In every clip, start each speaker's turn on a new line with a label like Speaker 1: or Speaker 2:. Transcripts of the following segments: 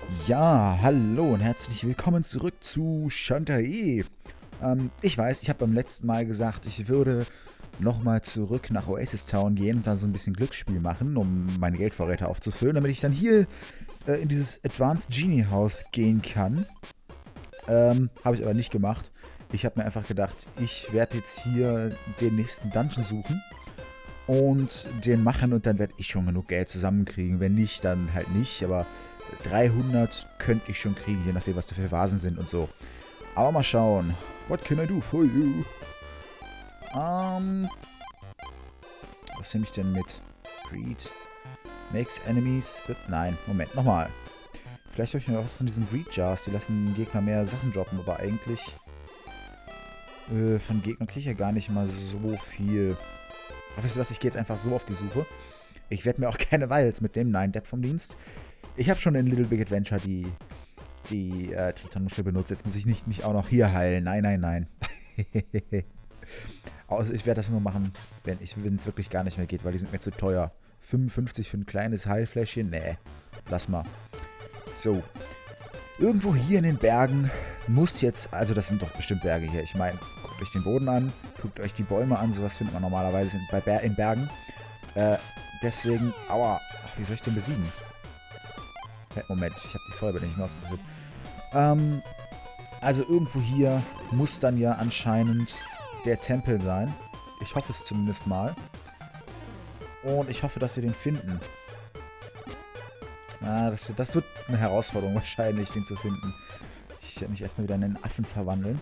Speaker 1: Ja, hallo und herzlich willkommen zurück zu Shantae. Ich weiß, ich habe beim letzten Mal gesagt, ich würde nochmal zurück nach Oasis Town gehen und dann so ein bisschen Glücksspiel machen, um meine Geldvorräte aufzufüllen, damit ich dann hier in dieses Advanced Genie Haus gehen kann. Habe ich aber nicht gemacht. Ich habe mir einfach gedacht, ich werde jetzt hier den nächsten Dungeon suchen und den machen und dann werde ich schon genug Geld zusammenkriegen. Wenn nicht, dann halt nicht, aber 300 könnte ich schon kriegen, je nachdem, was da für Vasen sind und so. Aber mal schauen. What can I do for you? Was nehme ich denn mit? Greed. Makes enemies. Nein, Moment, nochmal. Vielleicht habe ich mir was von diesen Greed Jars. Die lassen Gegner mehr Sachen droppen, aber eigentlich von Gegnern kriege ich ja gar nicht mal so viel. Aber wisst ihr was, ich gehe jetzt einfach so auf die Suche. Ich werde mir auch keine Vials mitnehmen. Nein, Depp vom Dienst. Ich habe schon in Little Big Adventure die Tritonmuschel benutzt. Jetzt muss ich nicht mich auch noch hier heilen. Nein, nein, nein. Also ich werde das nur machen, wenn es wirklich gar nicht mehr geht, weil die sind mir zu teuer. 55 für ein kleines Heilfläschchen? Nee, lass mal. So. Irgendwo hier in den Bergen muss jetzt, also das sind doch bestimmt Berge hier. Ich meine, guckt euch den Boden an, guckt euch die Bäume an. Sowas findet man normalerweise in Bergen. Deswegen, aua, ach, wie soll ich den besiegen? Moment, ich habe die Feuerwehr nicht mehr ausgerüstet. Also irgendwo hier muss dann ja anscheinend der Tempel sein. Ich hoffe es zumindest mal. Und ich hoffe, dass wir den finden. Das wird eine Herausforderung wahrscheinlich, den zu finden. Ich werde mich erstmal wieder in einen Affen verwandeln.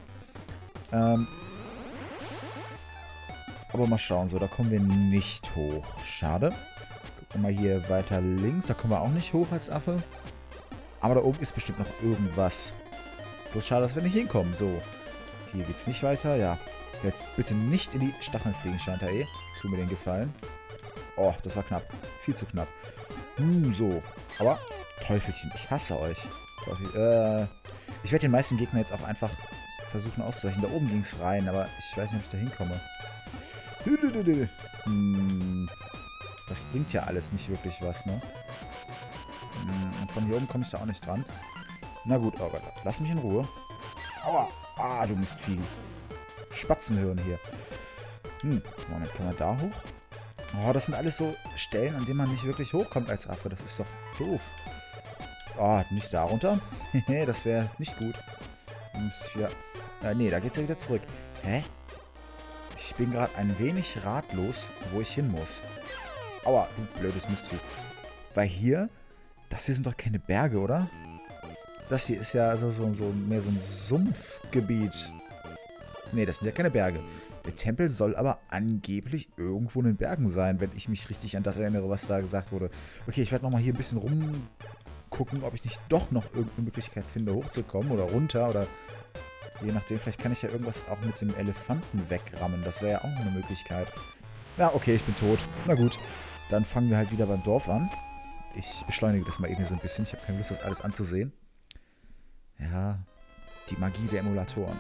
Speaker 1: Aber mal schauen, so, da kommen wir nicht hoch. Schade. Gucken wir mal hier weiter links. Da kommen wir auch nicht hoch als Affe. Aber da oben ist bestimmt noch irgendwas. Bloß schade, dass wir nicht hinkommen. So, hier geht's nicht weiter. Ja, jetzt bitte nicht in die Stacheln fliegen, Shantae. Tu mir den Gefallen. Oh, das war knapp. Viel zu knapp. So. Aber, Teufelchen, ich hasse euch. Ich werde den meisten Gegnern jetzt auch einfach versuchen auszuweichen. Da oben ging's rein, aber ich weiß nicht, ob ich da hinkomme. Das bringt ja alles nicht wirklich was, ne? Und von hier oben komme ich da auch nicht dran. Na gut, oh Gott, lass mich in Ruhe. Aua! Ah, du Mistvieh. Spatzenhirn hier. Moment, kann man da hoch? Oh, das sind alles so Stellen, an denen man nicht wirklich hochkommt als Affe. Das ist doch doof. Oh, nicht da runter? Das wäre nicht gut. Dann muss ich wieder... nee, da geht's ja wieder zurück. Hä? Ich bin gerade ein wenig ratlos, wo ich hin muss. Aua, du blödes Mistvieh. Weil hier... Das hier sind doch keine Berge, oder? Das hier ist ja also mehr so ein Sumpfgebiet. Nee, das sind ja keine Berge. Der Tempel soll aber angeblich irgendwo in den Bergen sein, wenn ich mich richtig an das erinnere, was da gesagt wurde. Okay, ich werde nochmal hier ein bisschen rumgucken, ob ich nicht doch noch irgendeine Möglichkeit finde, hochzukommen oder runter oder je nachdem. Vielleicht kann ich ja irgendwas auch mit dem Elefanten wegrammen. Das wäre ja auch eine Möglichkeit. Ja, okay, ich bin tot. Na gut, dann fangen wir halt wieder beim Dorf an. Ich beschleunige das mal eben so ein bisschen. Ich habe keine Lust, das alles anzusehen. Ja, die Magie der Emulatoren.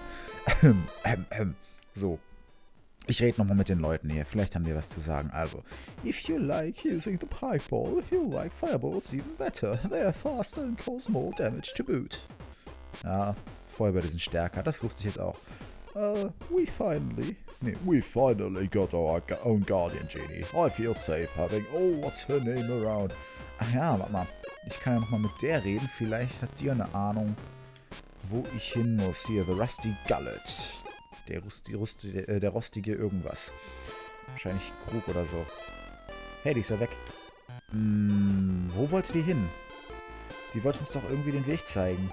Speaker 1: So. Ich rede nochmal mit den Leuten hier. Vielleicht haben die was zu sagen. Also, if you like using the pipe ball, you'll like fireballs even better. They are faster and cause more damage to boot. Ja, Feuerbälle sind stärker. Das wusste ich jetzt auch. We finally got our own Guardian Genie. I feel safe having, what's her name around? Ach ja, warte mal. Ich kann ja nochmal mit der reden. Vielleicht hat die eine Ahnung, wo ich hin muss. Hier, The Rusty Gullet. Der rostige irgendwas. Wahrscheinlich Krug oder so. Hey, die ist ja weg. Wo wollte die hin? Die wollte uns doch irgendwie den Weg zeigen.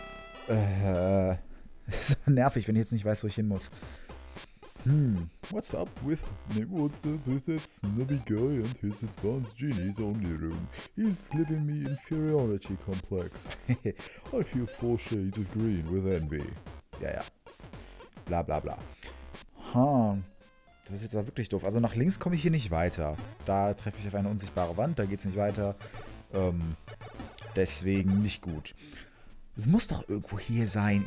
Speaker 1: Das ist nervig, wenn ich jetzt nicht weiß, wo ich hin muss. What's up with that snobby guy and his advanced genie's only room? He's giving me inferiority complex. I feel 4 shades of green with envy. Ja. Bla bla bla. Das ist jetzt aber wirklich doof. Also nach links komme ich hier nicht weiter. Da treffe ich auf eine unsichtbare Wand, da geht's nicht weiter. Deswegen nicht gut. Es muss doch irgendwo hier sein.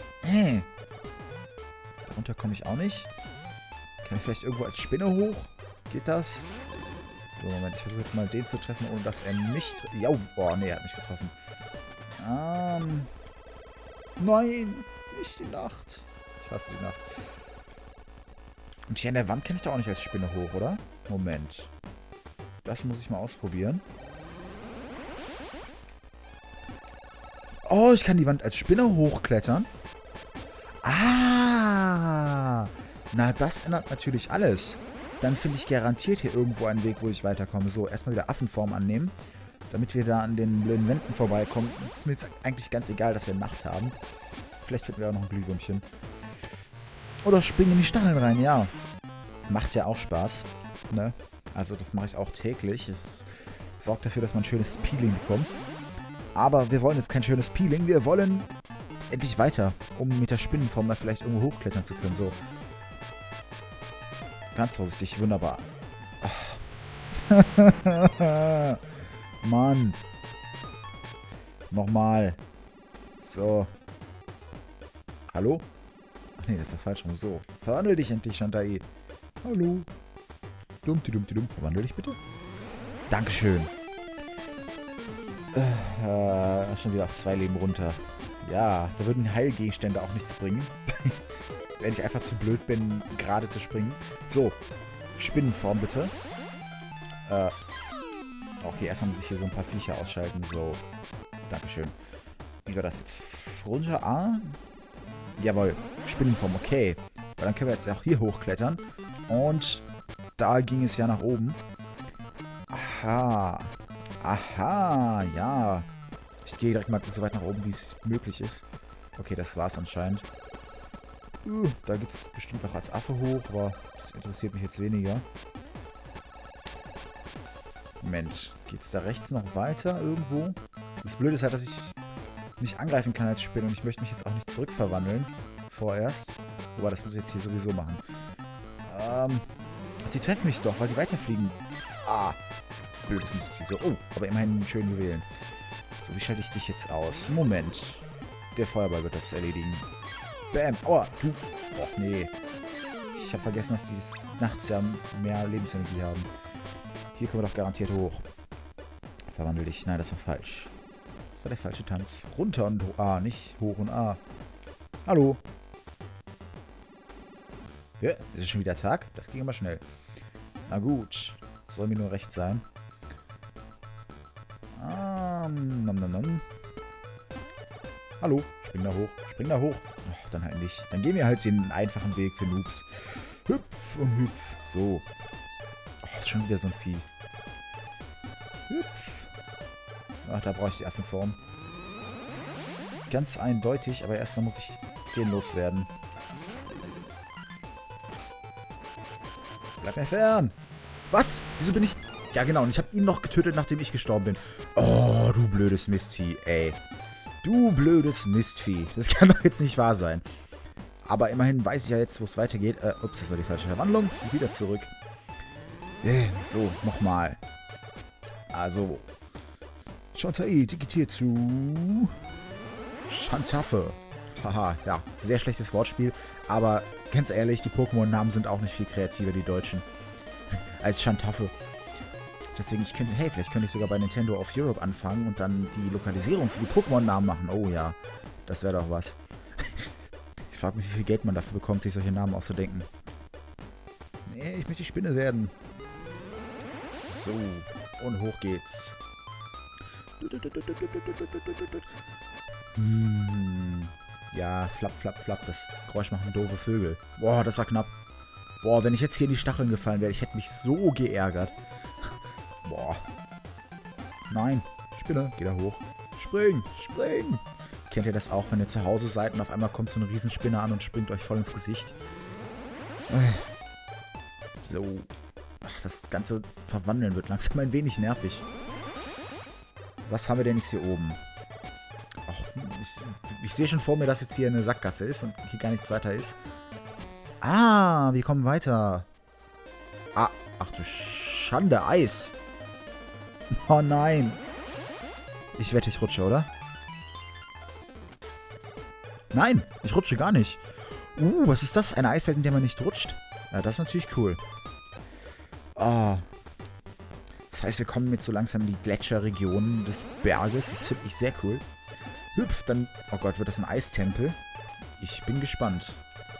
Speaker 1: Darunter komme ich auch nicht. Kann ich vielleicht irgendwo als Spinne hoch? Geht das? So, Moment, ich versuche jetzt mal den zu treffen, ohne dass er mich... Ja, oh, nee, er hat mich getroffen. Nein, nicht die Nacht. Ich hasse die Nacht. Und hier an der Wand kann ich doch auch nicht als Spinne hoch, oder? Moment. Das muss ich mal ausprobieren. Oh, ich kann die Wand als Spinne hochklettern. Ah. Na, das ändert natürlich alles. Dann finde ich garantiert hier irgendwo einen Weg, wo ich weiterkomme. So, erstmal wieder Affenform annehmen. Damit wir da an den blöden Wänden vorbeikommen. Ist mir jetzt eigentlich ganz egal, dass wir Nacht haben. Vielleicht finden wir auch noch ein Glühwürmchen. Oder springen in die Stacheln rein, ja. Macht ja auch Spaß. Ne? Also das mache ich auch täglich. Es sorgt dafür, dass man ein schönes Peeling bekommt. Aber wir wollen jetzt kein schönes Peeling. Wir wollen endlich weiter, um mit der Spinnenform da vielleicht irgendwo hochklettern zu können. So. Ganz vorsichtig, wunderbar. Mann. Nochmal. So. Hallo? Ach nee, das ist ja falsch rum. So. Verwandel dich endlich, Shantae. Hallo. Dumm. Verwandel dich bitte. Dankeschön. Schon wieder auf 2 Leben runter. Ja, da würden Heilgegenstände auch nichts bringen. Wenn ich einfach zu blöd bin, gerade zu springen. So. Spinnenform bitte. Okay, erstmal muss ich hier so ein paar Viecher ausschalten. So. Dankeschön. Wie war das jetzt? Runter A? Jawohl. Spinnenform, okay. Weil dann können wir jetzt auch hier hochklettern. Und da ging es ja nach oben. Aha. Aha, ja. Ich gehe direkt mal so weit nach oben, wie es möglich ist. Okay, das war's anscheinend. Da geht es bestimmt auch als Affe hoch, aber das interessiert mich jetzt weniger. Moment, geht's da rechts noch weiter irgendwo? Das Blöde ist halt, dass ich nicht angreifen kann als Spinne und ich möchte mich jetzt auch nicht zurückverwandeln. Vorerst. Aber das muss ich jetzt hier sowieso machen. Die treffen mich doch, weil die weiterfliegen. Ah, blödes Mistvieh. So, oh, aber immerhin einen schönen Juwelen. So, wie schalte ich dich jetzt aus? Moment. Der Feuerball wird das erledigen. Bam. Oh, du. Och, nee. Ich habe vergessen, dass die nachts ja mehr Lebensenergie haben. Hier kommen wir doch garantiert hoch. Verwandel dich. Nein, das war falsch. Das war der falsche Tanz. Runter und A, nicht hoch und A. Hallo. Ja, ist es schon wieder Tag? Das ging immer schnell. Na gut. Soll mir nur recht sein. Hallo. Spring da hoch. Spring da hoch. Ach, dann halt nicht. Dann gehen wir halt den einfachen Weg für Noobs. Hüpf und hüpf. So. Oh, ist schon wieder so ein Vieh. Hüpf. Ach, da brauche ich die Affenform. Ganz eindeutig, aber erstmal muss ich den loswerden. Bleib mir fern. Was? Wieso bin ich... Ja, genau. Und ich habe ihn noch getötet, nachdem ich gestorben bin. Oh, du blödes Mistvieh, ey. Du blödes Mistvieh. Das kann doch jetzt nicht wahr sein. Aber immerhin weiß ich ja jetzt, wo es weitergeht. Ups, das war die falsche Verwandlung. Wieder zurück. So, nochmal. Also. Shantae digitiert zu... Shantaffe. Haha, ja. Sehr schlechtes Wortspiel. Aber ganz ehrlich, die Pokémon-Namen sind auch nicht viel kreativer, die Deutschen. Als Shantaffe. Deswegen, vielleicht könnte ich sogar bei Nintendo of Europe anfangen und dann die Lokalisierung für die Pokémon-Namen machen. Oh ja, das wäre doch was. Ich frage mich, wie viel Geld man dafür bekommt, sich solche Namen auszudenken. Nee, ich möchte die Spinne werden. So, und hoch geht's. Ja, flapp, flapp, flapp. Das Geräusch machen doofe Vögel. Boah, das war knapp. Boah, wenn ich jetzt hier in die Stacheln gefallen wäre, ich hätte mich so geärgert. Boah. Nein. Spinne, geh da hoch. Spring, spring. Kennt ihr das auch, wenn ihr zu Hause seid und auf einmal kommt so eine Riesenspinne an und springt euch voll ins Gesicht? So. Ach, das ganze Verwandeln wird langsam ein wenig nervig. Was haben wir denn jetzt hier oben? Ach, ich sehe schon vor mir, dass jetzt hier eine Sackgasse ist und hier gar nichts weiter ist. Ah, wir kommen weiter. Ah, ach du Schande, Eis. Oh nein. Ich wette, ich rutsche, oder? Nein, ich rutsche gar nicht. Was ist das? Eine Eiswelt, in der man nicht rutscht? Ja, das ist natürlich cool. Ah. Das heißt, wir kommen jetzt so langsam in die Gletscherregion des Berges. Das finde ich sehr cool. Hüpf, dann... Oh Gott, wird das ein Eistempel? Ich bin gespannt.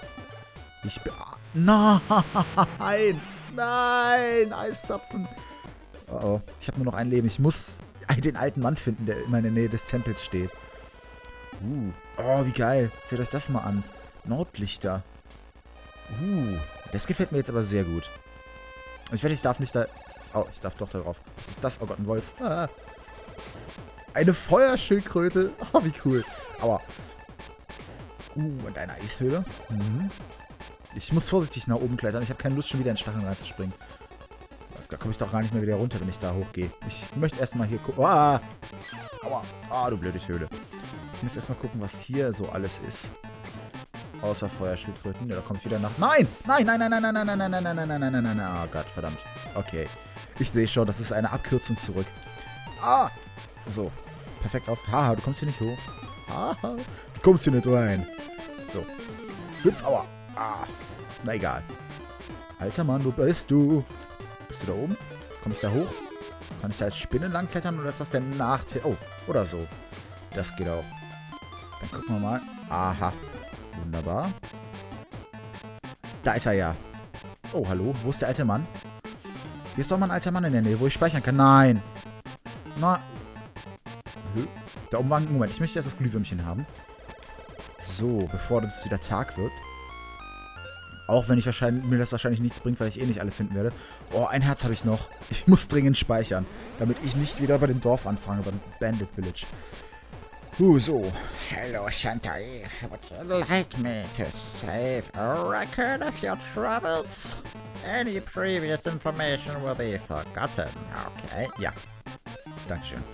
Speaker 1: Nein! Nein! Eiszapfen! Oh oh, ich habe nur noch ein Leben. Ich muss den alten Mann finden, der immer in der Nähe des Tempels steht. Oh, wie geil. Seht euch das mal an. Nordlichter. Das gefällt mir jetzt aber sehr gut. Ich wette, ich darf nicht da... Oh, ich darf doch da drauf. Was ist das? Oh Gott, ein Wolf. Ah. Eine Feuerschildkröte. Oh, wie cool. Aua. Und eine Eishöhle. Ich muss vorsichtig nach oben klettern. Ich habe keine Lust, schon wieder in Stacheln reinzuspringen. Da komme ich doch gar nicht mehr wieder runter, wenn ich da hochgehe. Ich möchte erstmal hier gucken. Aua. Ah, du blöde Höhle. Ich muss erstmal gucken, was hier so alles ist. Außer Feuerschildkröten. Ja, da komme ich wieder nach... Nein! Nein, nein, nein, nein, nein, nein, nein, nein, nein, nein, nein, nein, nein, nein. Oh Gott, verdammt. Okay. Ich sehe schon, das ist eine Abkürzung zurück. Ah! So. Perfekt aus. Haha, du kommst hier nicht hoch. Haha. Du kommst hier nicht rein. So. Hüpf, aua. Ah. Na egal. Alter Mann, wo bist du? Bist du da oben? Komme ich da hoch? Kann ich da als Spinne lang klettern oder ist das der Nachteil? Oh, oder so. Das geht auch. Dann gucken wir mal. Aha. Wunderbar. Da ist er ja. Oh, hallo. Wo ist der alte Mann? Hier ist doch mal ein alter Mann in der Nähe, wo ich speichern kann. Nein. Na. Da oben war ein... Moment, ich möchte erst das Glühwürmchen haben. So, bevor es wieder Tag wird. Auch wenn mir das wahrscheinlich nichts bringt, weil ich eh nicht alle finden werde. Oh, ein Herz habe ich noch. Ich muss dringend speichern, damit ich nicht wieder bei dem Dorf anfange, beim Bandit Village. So.
Speaker 2: Hello, Shantae. Would you like me to save a record of your travels? Any previous information will be forgotten. Okay.
Speaker 1: Ja. Dankeschön.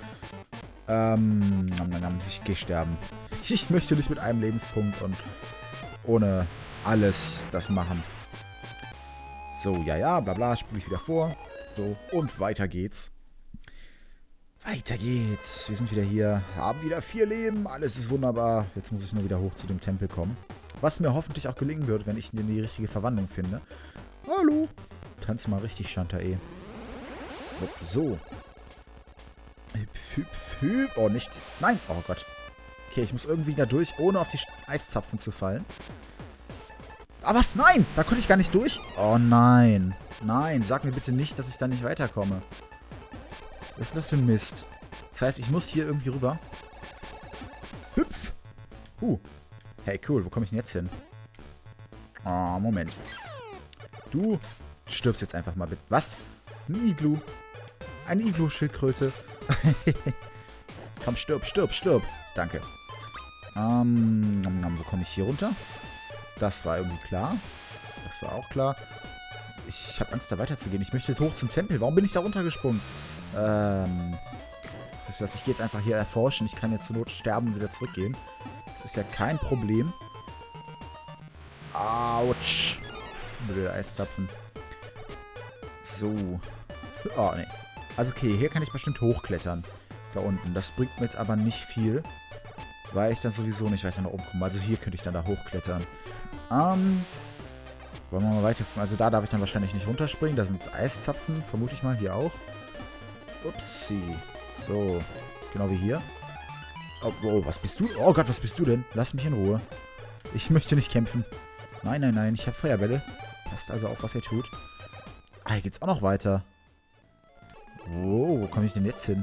Speaker 1: Ich gehe sterben. Ich möchte nicht mit einem Lebenspunkt und ohne alles das machen. So, ja, bla bla, spule ich wieder vor. So, und weiter geht's. Weiter geht's. Wir sind wieder hier, haben wieder 4 Leben, alles ist wunderbar. Jetzt muss ich nur wieder hoch zu dem Tempel kommen. Was mir hoffentlich auch gelingen wird, wenn ich die richtige Verwandlung finde. Hallo. Tanz mal richtig, Shantae. So. Hüpf, hüpf, hüpf. Oh, nicht. Nein. Oh Gott. Okay, ich muss irgendwie da durch, ohne auf die Eiszapfen zu fallen. Ah, was? Nein! Da konnte ich gar nicht durch. Oh, nein. Nein, sag mir bitte nicht, dass ich da nicht weiterkomme. Was ist das für ein Mist? Das heißt, ich muss hier irgendwie rüber. Hüpf! Hey, cool. Wo komme ich denn jetzt hin? Oh, Moment. Du stirbst jetzt einfach mal bitte. Was? Ein Iglu. Eine Iglu-Schildkröte. Komm, stirb, stirb, stirb. Danke. Wo komme ich hier runter? Das war irgendwie klar. Das war auch klar. Ich habe Angst, da weiterzugehen. Ich möchte jetzt hoch zum Tempel. Warum bin ich da runtergesprungen? Wisst ihr was? Ich gehe jetzt einfach hier erforschen. Ich kann jetzt zur Not sterben und wieder zurückgehen. Das ist ja kein Problem. Autsch. Blöde Eiszapfen. So. Oh, nee. Also okay, hier kann ich bestimmt hochklettern. Da unten. Das bringt mir jetzt aber nicht viel. Weil ich dann sowieso nicht weiter nach oben komme. Also hier könnte ich dann da hochklettern. Wollen wir mal weiter gucken. Also da darf ich dann wahrscheinlich nicht runterspringen. Da sind Eiszapfen. Vermute ich mal. Hier auch. Upsi. So. Genau wie hier. Oh, was bist du? Oh Gott, was bist du denn? Lass mich in Ruhe. Ich möchte nicht kämpfen. Nein, nein, nein. Ich habe Feuerbälle. Passt also auf, was ihr tut. Ah, hier geht's auch noch weiter. Wo komme ich denn jetzt hin?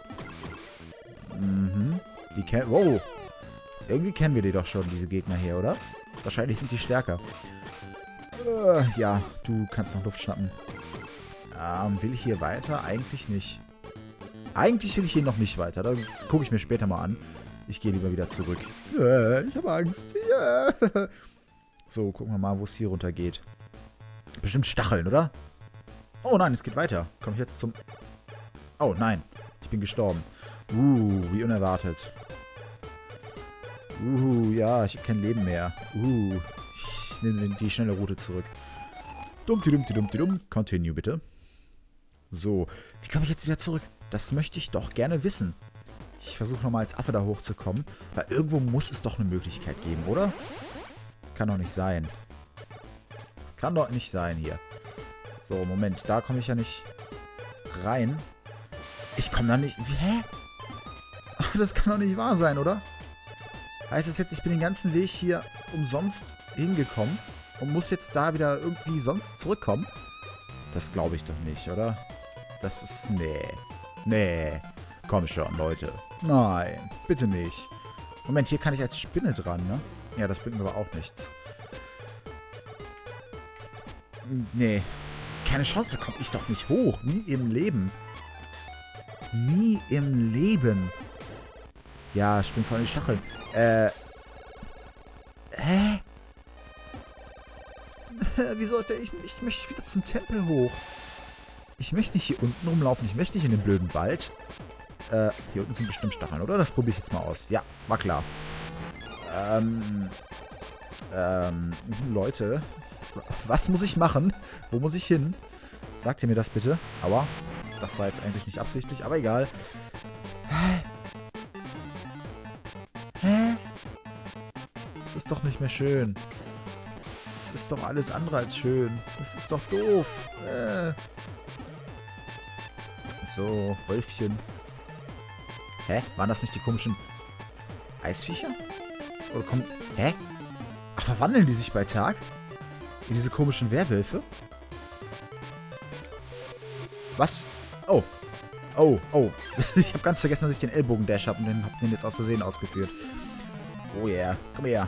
Speaker 1: Wow. Irgendwie kennen wir die doch schon, diese Gegner hier, oder? Wahrscheinlich sind die stärker. Ja, du kannst noch Luft schnappen. Will ich hier weiter? Eigentlich nicht. Eigentlich will ich hier noch nicht weiter. Das gucke ich mir später mal an. Ich gehe lieber wieder zurück. Ich habe Angst. So, gucken wir mal, wo es hier runter geht. Bestimmt Stacheln, oder? Oh nein, es geht weiter. Komme ich jetzt zum... Oh nein, ich bin gestorben. Wie unerwartet. Ja, ich habe kein Leben mehr. Ich nehme die schnelle Route zurück. Dumm. Continue, bitte. So, wie komme ich jetzt wieder zurück? Das möchte ich doch gerne wissen. Ich versuche nochmal als Affe da hochzukommen. Weil irgendwo muss es doch eine Möglichkeit geben, oder? Kann doch nicht sein. Das kann doch nicht sein hier. So, Moment, da komme ich ja nicht rein. Ich komme da nicht... Hä? Das kann doch nicht wahr sein, oder? Heißt das jetzt, ich bin den ganzen Weg hier umsonst hingekommen und muss jetzt da wieder irgendwie sonst zurückkommen? Das glaube ich doch nicht, oder? Das ist... Nee. Nee. Komm schon, Leute. Nein, bitte nicht. Moment, hier kann ich als Spinne dran, ne? Ja, das bringt mir aber auch nichts. Nee. Keine Chance, da komme ich doch nicht hoch. Nie im Leben. Nie im Leben. Ja, spring vor die Stacheln. Hä? Wie soll ich denn? Ich möchte wieder zum Tempel hoch. Ich möchte nicht hier unten rumlaufen. Ich möchte nicht in den blöden Wald. Hier unten sind bestimmt Stacheln, oder? Das probiere ich jetzt mal aus. Ja, war klar. Leute. Was muss ich machen? Wo muss ich hin? Sagt ihr mir das bitte? Aua. Das war jetzt eigentlich nicht absichtlich, aber egal. Hä? Hä? Das ist doch nicht mehr schön. Das ist doch alles andere als schön. Das ist doch doof. So, Wölfchen. Hä? Waren das nicht die komischen Eisviecher? Oder kommen... Hä? Ach, verwandeln die sich bei Tag? In diese komischen Werwölfe? Was? Oh. Oh, oh. Ich habe ganz vergessen, dass ich den Ellbogen-Dash habe und hab den jetzt aus Versehen ausgeführt. Oh yeah. Komm her.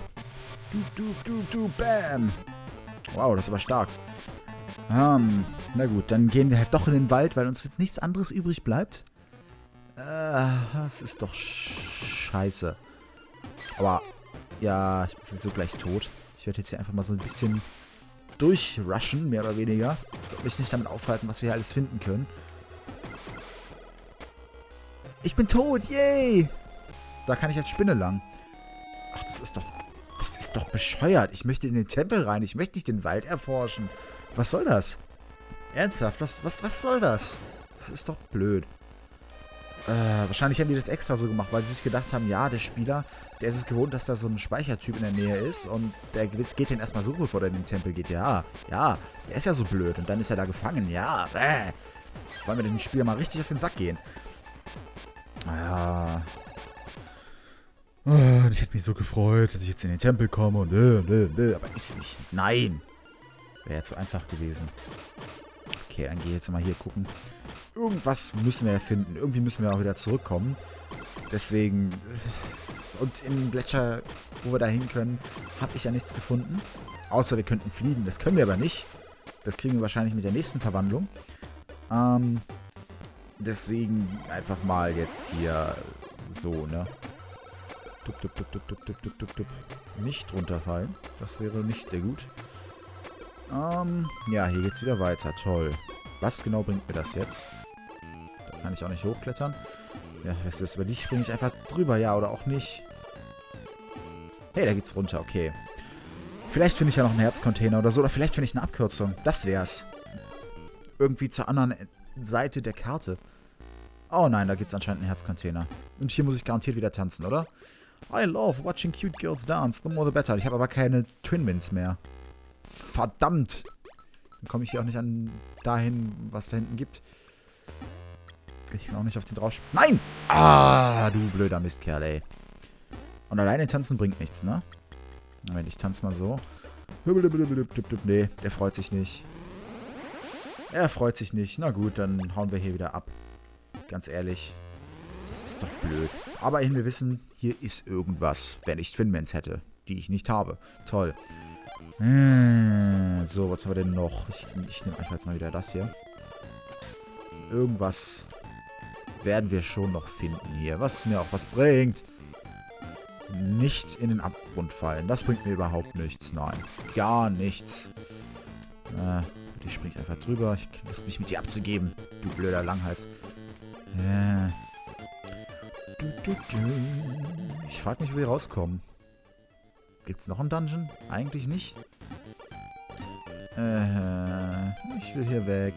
Speaker 1: Bam. Wow, das ist aber stark. Na gut, dann gehen wir halt doch in den Wald, weil uns jetzt nichts anderes übrig bleibt. Das ist doch scheiße. Aber, ja, ich bin sowieso gleich tot. Ich werde jetzt hier einfach mal so ein bisschen durchrushen, mehr oder weniger. Ich will mich nicht damit aufhalten, was wir hier alles finden können. Ich bin tot, yay! Da kann ich als Spinne lang. Ach, das ist doch bescheuert. Ich möchte in den Tempel rein. Ich möchte nicht den Wald erforschen. Was soll das? Ernsthaft, was soll das? Das ist doch blöd. Wahrscheinlich haben die das extra so gemacht, weil sie sich gedacht haben, ja, der Spieler, der ist es gewohnt, dass da so ein Speichertyp in der Nähe ist und der geht den erstmal so, bevor der in den Tempel geht. Ja, der ist ja so blöd und dann ist er da gefangen. Ja, wollen wir den Spieler mal richtig auf den Sack gehen? Ja. Ich hätte mich so gefreut, dass ich jetzt in den Tempel komme und aber ist nicht. Nein. Wäre ja zu einfach gewesen. Okay, dann gehe ich jetzt mal hier gucken. Irgendwas müssen wir ja finden. Irgendwie müssen wir auch wieder zurückkommen. Deswegen... Und im Gletscher, wo wir da hin können, habe ich ja nichts gefunden. Außer wir könnten fliegen. Das können wir aber nicht. Das kriegen wir wahrscheinlich mit der nächsten Verwandlung. Deswegen einfach mal jetzt hier so, ne? Nicht runterfallen. Das wäre nicht sehr gut. Ja, hier geht's wieder weiter. Toll. Was genau bringt mir das jetzt? Da kann ich auch nicht hochklettern. Ja, weißt du, über dich springe ich einfach drüber, ja, oder auch nicht. Hey, da geht's runter, okay. Vielleicht finde ich ja noch einen Herzcontainer oder so, oder vielleicht finde ich eine Abkürzung. Das wär's. Irgendwie zur anderen Seite der Karte. Oh nein, da geht's anscheinend einen Herzcontainer. Und hier muss ich garantiert wieder tanzen, oder? I love watching cute girls dance. The more the better. Ich habe aber keine Twin-Mins mehr. Verdammt! Dann komme ich hier auch nicht dahin, was da hinten gibt. Ich kann auch nicht auf den drauf... Nein! Ah, du blöder Mistkerl, ey. Und alleine tanzen bringt nichts, ne? Moment, ich tanze mal so. Nee, der freut sich nicht. Er freut sich nicht. Na gut, dann hauen wir hier wieder ab. Ganz ehrlich. Das ist doch blöd. Aber wir wissen, hier ist irgendwas, wenn ich Twin-Mans hätte, die ich nicht habe. Toll. So, was haben wir denn noch? Ich nehme einfach jetzt mal wieder das hier. Irgendwas werden wir schon noch finden hier, was mir auch was bringt. Nicht in den Abgrund fallen. Das bringt mir überhaupt nichts. Nein, gar nichts. Die springe ich einfach drüber. Ich lasse mich mit dir abzugeben, du blöder Langhals. Ich frage mich, wo wir rauskommen. Gibt's noch einen Dungeon? Eigentlich nicht. Ich will hier weg.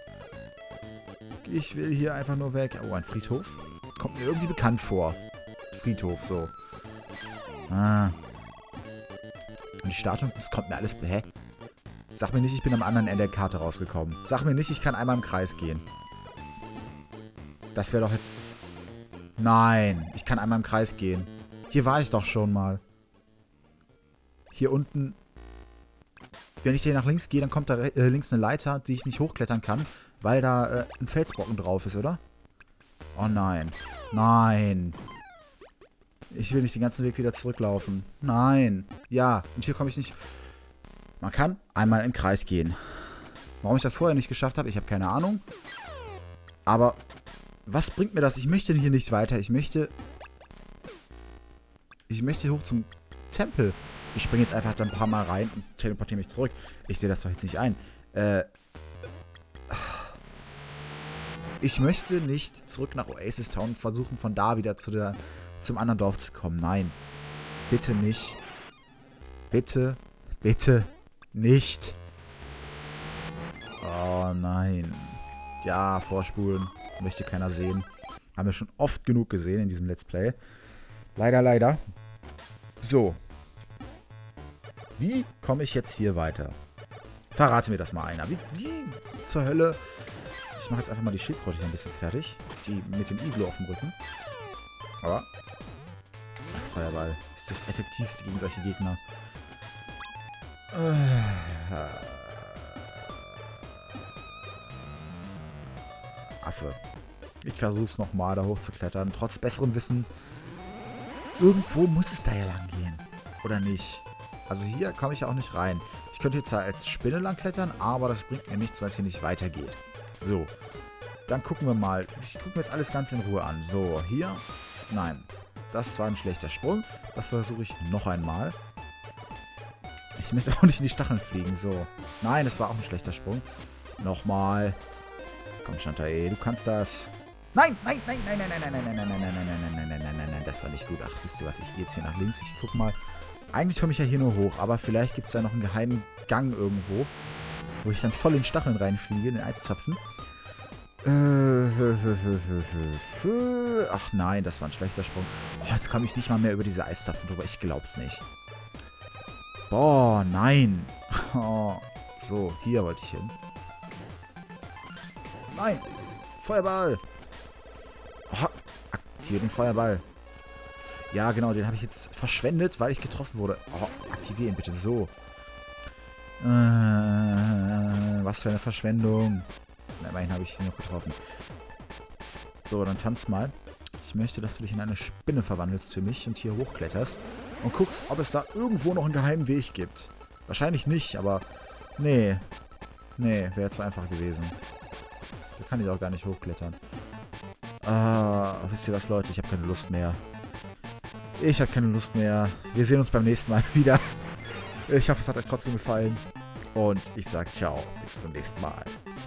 Speaker 1: Ich will hier einfach nur weg. Oh, ein Friedhof. Kommt mir irgendwie bekannt vor. Friedhof, so. Und die Statue, das kommt mir alles... Hä? Sag mir nicht, ich bin am anderen Ende der Karte rausgekommen. Sag mir nicht, ich kann einmal im Kreis gehen. Das wäre doch jetzt... Nein, ich kann einmal im Kreis gehen. Hier war ich doch schon mal. Hier unten. Wenn ich hier nach links gehe, dann kommt da links eine Leiter, die ich nicht hochklettern kann, weil da ein Felsbrocken drauf ist, oder? Oh nein. Nein. Ich will nicht den ganzen Weg wieder zurücklaufen. Nein. Ja, und hier komme ich nicht... Man kann einmal im Kreis gehen. Warum ich das vorher nicht geschafft habe, ich habe keine Ahnung. Aber was bringt mir das? Ich möchte hier nicht weiter. Ich möchte hoch zum Tempel. Ich springe jetzt einfach dann ein paar Mal rein und teleportiere mich zurück. Ich sehe das doch jetzt nicht ein. Ich möchte nicht zurück nach Oasis Town und versuchen, von da wieder zum anderen Dorf zu kommen. Nein. Bitte nicht. Bitte. Bitte nicht. Oh nein. Ja, vorspulen. Möchte keiner sehen. Haben wir schon oft genug gesehen in diesem Let's Play. Leider, leider. So. Wie komme ich jetzt hier weiter? Verrate mir das mal einer. Wie zur Hölle? Ich mache jetzt einfach mal die Schildkröte hier ein bisschen fertig. Die mit dem Iglo auf dem Rücken. Aber. Feuerball ist das effektivste gegen solche Gegner. Affe. Ich versuch's nochmal, da hochzuklettern. Trotz besserem Wissen. Irgendwo muss es da ja lang gehen. Oder nicht? Also hier komme ich ja auch nicht rein. Ich könnte jetzt als Spinne lang klettern, aber das bringt mir nichts, weil es hier nicht weitergeht. So. Dann gucken wir mal. Ich gucke mir jetzt alles ganz in Ruhe an. So, hier. Nein. Das war ein schlechter Sprung. Das versuche ich noch einmal. Ich möchte auch nicht in die Stacheln fliegen. So. Nein, das war auch ein schlechter Sprung. Nochmal. Komm, Chantae, du kannst das. Nein, nein, nein, nein, nein, nein, nein, nein, nein, nein, nein, nein, nein, nein, nein, nein, nein, nein, nein, das war nicht gut. Ach, wisst ihr was, ich gehe jetzt hier nach links. Ich guck mal. Eigentlich komme ich ja hier nur hoch, aber vielleicht gibt es da noch einen geheimen Gang irgendwo, wo ich dann voll in Stacheln reinfliege, in den Eiszapfen. Ach nein, das war ein schlechter Sprung. Oh, jetzt komme ich nicht mal mehr über diese Eiszapfen drüber. Ich glaub's nicht. Boah, nein. Oh, so, hier wollte ich hin. Nein. Feuerball. Oh, aktiviere den Feuerball. Ja, genau, den habe ich jetzt verschwendet, weil ich getroffen wurde. Oh, aktivieren bitte, so. Was für eine Verschwendung. Na, immerhin habe ich ihn noch getroffen. So, dann tanz mal. Ich möchte, dass du dich in eine Spinne verwandelst für mich und hier hochkletterst und guckst, ob es da irgendwo noch einen geheimen Weg gibt. Wahrscheinlich nicht, aber nee. Nee, wäre zu einfach gewesen. Da kann ich auch gar nicht hochklettern. Wisst ihr was, Leute? Ich habe keine Lust mehr. Ich habe keine Lust mehr. Wir sehen uns beim nächsten Mal wieder. Ich hoffe, es hat euch trotzdem gefallen. Und ich sage ciao. Bis zum nächsten Mal.